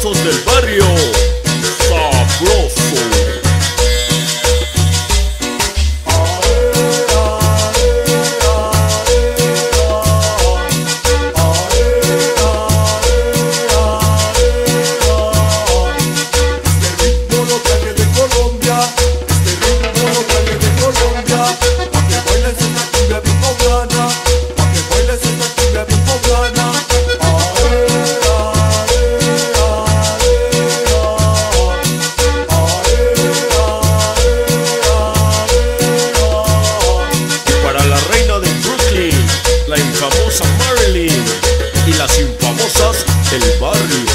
infamosos del barrio. Sabroso. La infamosa Marilyn y las infamosas del barrio.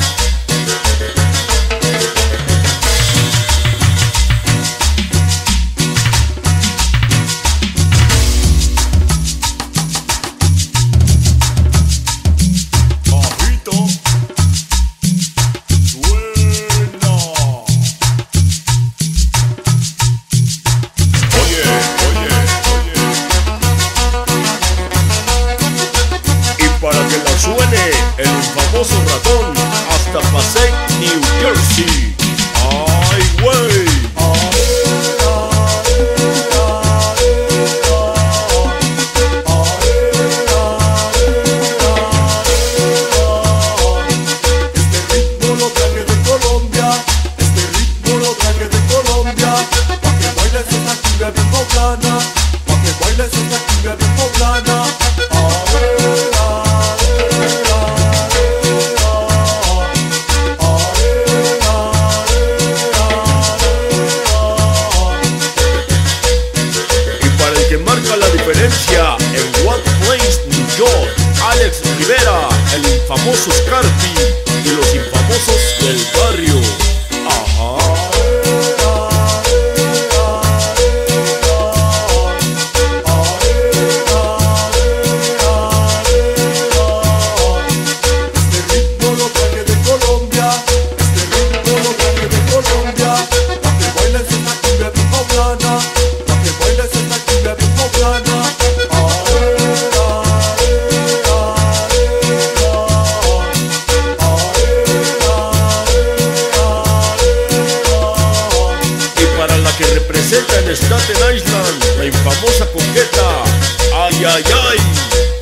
Suene el famoso ratón hasta Passaic, New Jersey. ¡Ay, güey! Este ritmo lo traje de Colombia, pa' que bailes esta cumbia bien poblana, pa' que bailes esta cumbia bien poblana. Que marca la diferencia en White Plains, New York, Alex Rivera, el infamoso Scarpi y los infamosos del barrio. Ajá. Este ritmo lo traje de Colombia, pa' que bailes esta cumbia bien poblana, pa' que bailes esta cumbia bien poblana. Y para la que representa en Staten Island, la infamosa coqueta, ay, ay, ay.